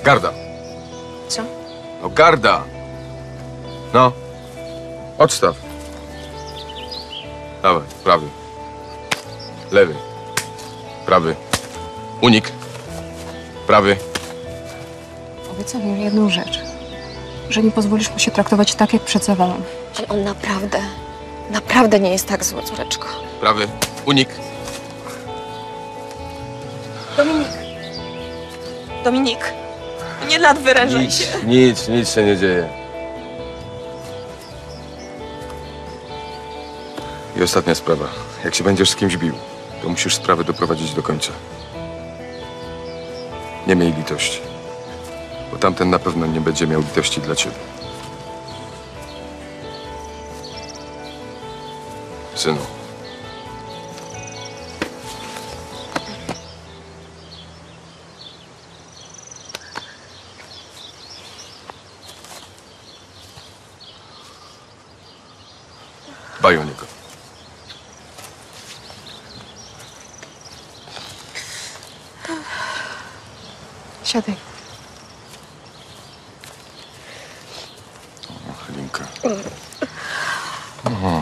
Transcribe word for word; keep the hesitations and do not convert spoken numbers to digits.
Garda. Co? No garda. No. Odstaw. Dawaj, prawy. Lewy. Prawy. Unik. Prawy. Obiecał mi jedną rzecz. Że nie pozwolisz mu się traktować tak, jak przed zawałą. Ale on naprawdę, naprawdę nie jest tak zły, córeczko. Prawy. Unik. Dominik. Dominik. Nie nadwyrężaj się. Nic, nic, nic się nie dzieje. I ostatnia sprawa. Jak się będziesz z kimś bił, to musisz sprawę doprowadzić do końca. Nie miej litości. Bo tamten na pewno nie będzie miał litości dla ciebie. Synu. Dbaj o niego. Siadaj. O, Helinka. O.